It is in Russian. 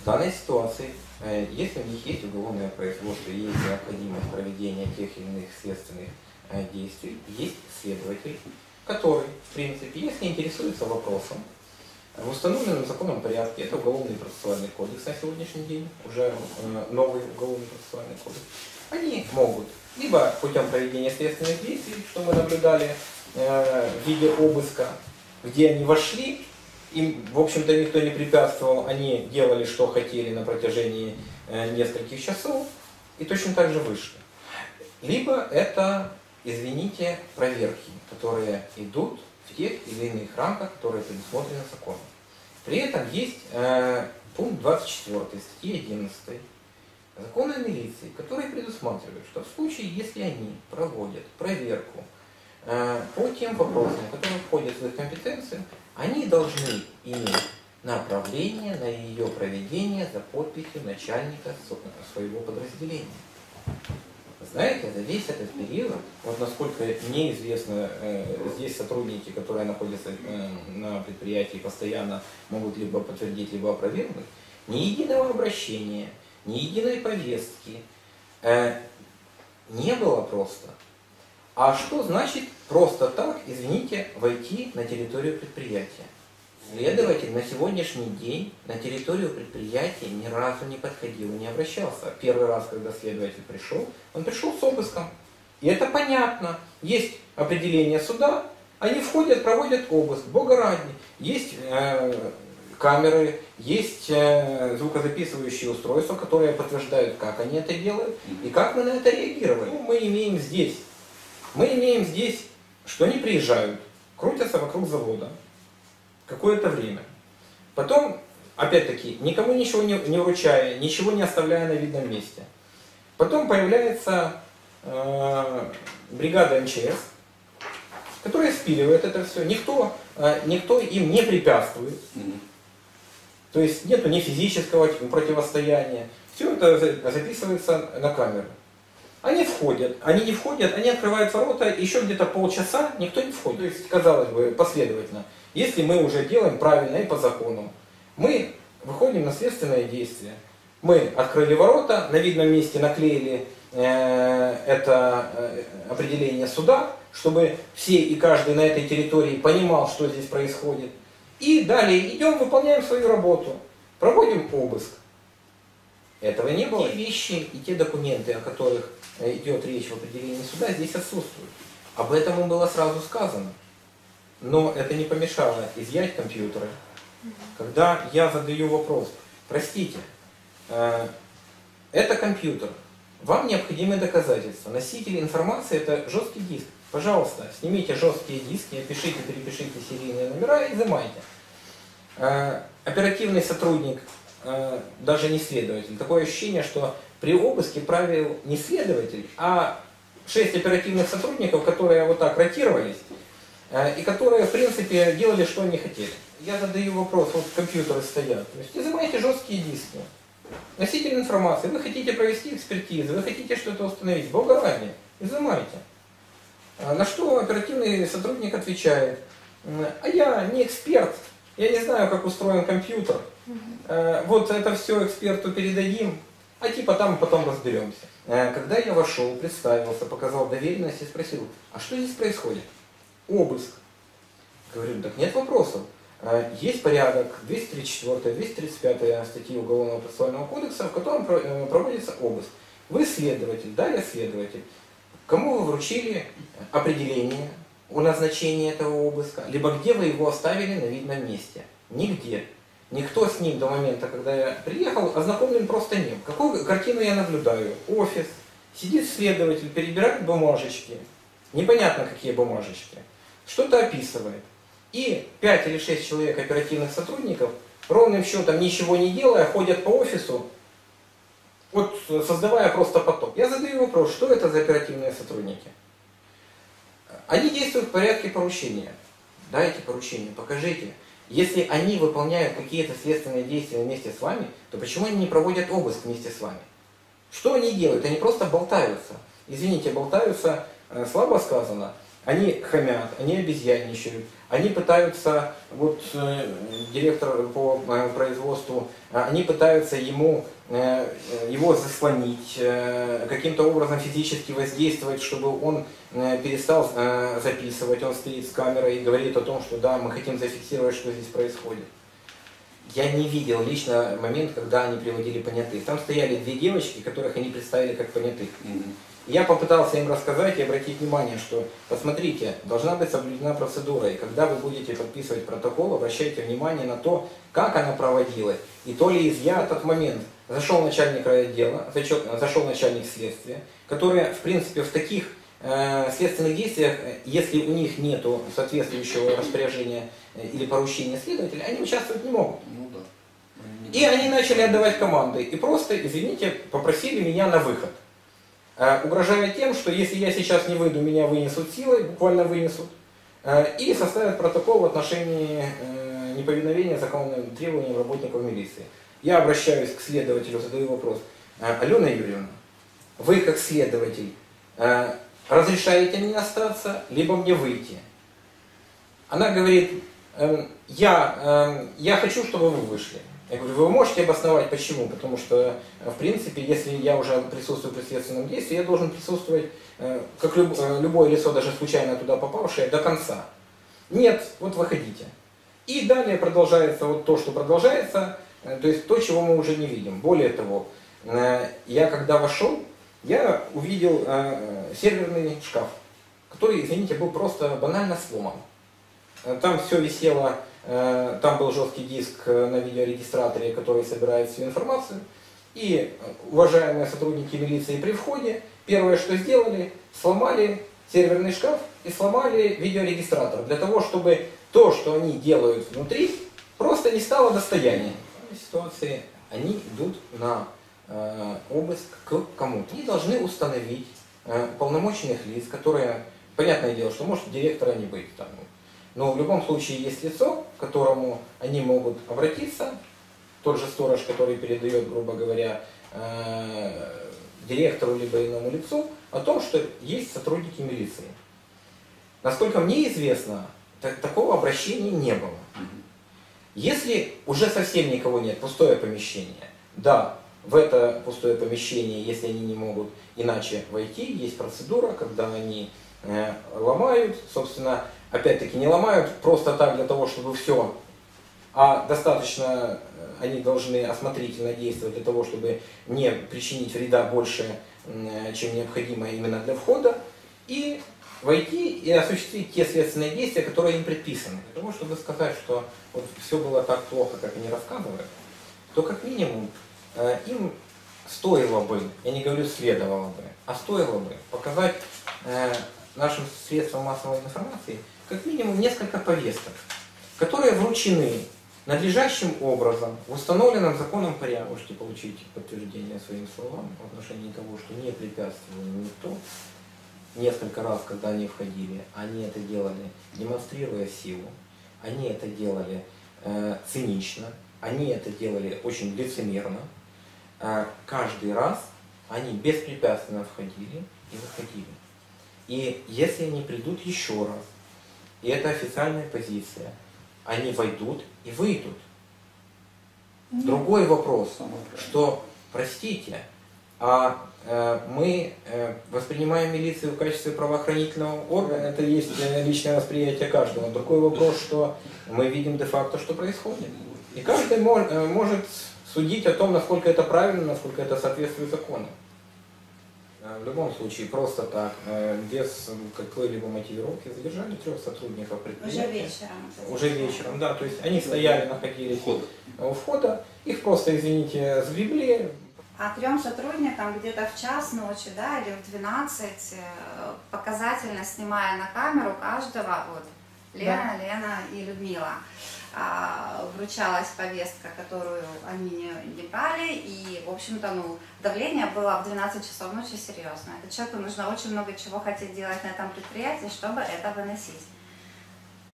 В данной ситуации, если у них есть уголовное производство и есть необходимость проведения тех или иных следственных действий, есть следователь, который, в принципе, если интересуется вопросом, в установленном законном порядке, это Уголовный процессуальный кодекс на сегодняшний день, уже новый Уголовный процессуальный кодекс, они могут либо путем проведения следственных действий, что мы наблюдали в виде обыска, где они вошли, им, в общем-то, никто не препятствовал, они делали, что хотели на протяжении нескольких часов, и точно так же вышли. Либо это, извините, проверки, которые идут в тех или иных рамках, которые предусмотрены законом. При этом есть пункт 24 статьи 11 Закона о милиции, который предусматривает, что в случае, если они проводят проверку по тем вопросам, которые входят в их компетенцию, они должны иметь направление на ее проведение за подписью начальника своего подразделения. Знаете, за весь этот период, вот насколько мне известно, здесь сотрудники, которые находятся на предприятии, постоянно могут либо подтвердить, либо опровергнуть, ни единого обращения, ни единой повестки не было просто. А что значит просто так, извините, войти на территорию предприятия? Следователь на сегодняшний день на территорию предприятия ни разу не подходил и не обращался. Первый раз, когда следователь пришел, он пришел с обыском. И это понятно. Есть определение суда, они входят, проводят обыск, бога ради. Есть камеры, есть звукозаписывающие устройства, которые подтверждают, как они это делают и как мы на это реагировали. Ну, мы имеем здесь, что они приезжают, крутятся вокруг завода какое-то время. Потом, опять-таки, никому ничего не вручая, ничего не оставляя на видном месте. Потом появляется бригада МЧС, которая спиливает это все. Никто им не препятствует. То есть нету ни физического противостояния. Все это записывается на камеру. Они не входят, они открывают ворота, еще где-то полчаса никто не входит. То есть, казалось бы, последовательно. Если мы уже делаем правильно и по закону, мы выходим на следственное действие. Мы открыли ворота, на видном месте наклеили это определение суда, чтобы все и каждый на этой территории понимал, что здесь происходит. И далее идем, выполняем свою работу, проводим обыск. Этого не было. Те вещи и те документы, о которых идет речь в определении суда, здесь отсутствуют. Об этом им было сразу сказано. Но это не помешало изъять компьютеры. Когда я задаю вопрос, простите, это компьютер, вам необходимы доказательства. Носитель информации это жесткий диск. Пожалуйста, снимите жесткие диски, опишите, перепишите серийные номера и изымайте. Оперативный сотрудник, даже не следователь. Такое ощущение, что при обыске правил не следователь, а 6 оперативных сотрудников, которые вот так ротировались, и которые, в принципе, делали, что они хотели. Я задаю вопрос, вот компьютеры стоят, то есть изымайте жесткие диски. Носитель информации, вы хотите провести экспертизу, вы хотите что-то установить, бога ради, изымайте. На что оперативный сотрудник отвечает, а я не эксперт, я не знаю, как устроен компьютер, вот это все эксперту передадим, а типа там потом разберемся. Когда я вошел, представился, показал доверенность и спросил, а что здесь происходит? Обыск. Говорю, так нет вопросов. Есть порядок 234-235 статьи Уголовного процессуального кодекса, в котором проводится обыск. Вы следователь, да, я следователь. Кому вы вручили определение о назначении этого обыска, либо где вы его оставили на видном месте? Нигде. Никто с ним до момента, когда я приехал, ознакомлен просто не был. Какую картину я наблюдаю? Офис, сидит следователь, перебирает бумажечки. Непонятно, какие бумажечки. Что-то описывает. И 5 или 6 человек оперативных сотрудников, ровным счетом ничего не делая, ходят по офису, вот создавая просто поток. Я задаю вопрос, что это за оперативные сотрудники? Они действуют в порядке поручения. Дайте поручение, покажите. Если они выполняют какие-то следственные действия вместе с вами, то почему они не проводят обыск вместе с вами? Что они делают? Они просто болтаются. Извините, болтаются, слабо сказано. Они хамят, они обезьянничают, они пытаются, вот директор по производству, они пытаются его заслонить, каким-то образом физически воздействовать, чтобы он перестал записывать. Он стоит с камерой и говорит о том, что да, мы хотим зафиксировать, что здесь происходит. Я не видел лично момент, когда они приводили понятых. Там стояли две девочки, которых они представили как понятых. Я попытался им рассказать и обратить внимание, что, посмотрите, должна быть соблюдена процедура, и когда вы будете подписывать протокол, обращайте внимание на то, как она проводилась. И то ли я в тот момент зашел начальник райотдела, зашел начальник следствия, которые, в принципе, в таких следственных действиях, если у них нет соответствующего распоряжения или поручения следователя, они участвовать не могут. Ну, да. И они начали отдавать команды, и просто, извините, попросили меня на выход. Угрожая тем, что если я сейчас не выйду, меня вынесут силой, буквально вынесут, и составят протокол в отношении неповиновения законным требованиям работников милиции. Я обращаюсь к следователю, задаю вопрос: Алена Юрьевна, вы как следователь разрешаете мне остаться, либо мне выйти? Она говорит: я хочу, чтобы вы вышли. Я говорю: вы можете обосновать почему? Потому что, в принципе, если я уже присутствую при следственном действии, я должен присутствовать, как любое лицо, даже случайно туда попавшее, до конца. Нет, вот выходите. И далее продолжается вот то, что продолжается, то есть то, чего мы уже не видим. Более того, я когда вошел, я увидел серверный шкаф, который, извините, был просто банально сломан. Там все висело, там был жесткий диск на видеорегистраторе, который собирает всю информацию. И уважаемые сотрудники милиции при входе первое, что сделали, сломали серверный шкаф и сломали видеорегистратор, для того, чтобы то, что они делают внутри, просто не стало достоянием. В этой ситуации они идут на обыск к кому-то. Они должны установить полномоченных лиц, которые, понятное дело, что может директора не быть там. Но в любом случае есть лицо, к которому они могут обратиться, тот же сторож, который передает, грубо говоря, директору либо иному лицу, о том, что есть сотрудники милиции. Насколько мне известно, такого обращения не было. Если уже совсем никого нет, пустое помещение, да, в это пустое помещение, если они не могут иначе войти, есть процедура, когда они ломают, собственно, опять-таки не ломают просто так для того, чтобы все, а достаточно они должны осмотрительно действовать для того, чтобы не причинить вреда больше, чем необходимо именно для входа, и войти и осуществить те следственные действия, которые им предписаны. Для того, чтобы сказать, что вот все было так плохо, как они рассказывают, то как минимум им стоило бы, я не говорю следовало бы, а стоило бы показать нашим средствам массовой информации как минимум несколько повесток, которые вручены надлежащим образом, в установленном законом порядке. Можете получить подтверждение своим словам в отношении того, что не препятствовал никто. Несколько раз, когда они входили, они это делали, демонстрируя силу, они это делали цинично, они это делали очень лицемерно. Каждый раз они беспрепятственно входили и выходили. И если они придут еще раз, и это официальная позиция, они войдут и выйдут. Другой вопрос, что, простите, мы воспринимаем милицию в качестве правоохранительного органа, это есть личное восприятие каждого. Другой вопрос, что мы видим де-факто, что происходит. И каждый может судить о том, насколько это правильно, насколько это соответствует закону. В любом случае, просто так, без какой-либо мотивировки, задержали 3 сотрудников предприятия. Уже вечером. Уже вечером, да. То есть они стояли, находились у входа, их просто, извините, сгребли. А 3 сотрудникам где-то в час ночи, да, или в 12, показательно снимая на камеру каждого, вот, Лена, да. Лена и Людмила, вручалась повестка, которую они не брали, и, в общем-то, ну, давление было в 12 часов ночи серьезно. Это человеку нужно очень много чего хотеть делать на этом предприятии, чтобы это выносить.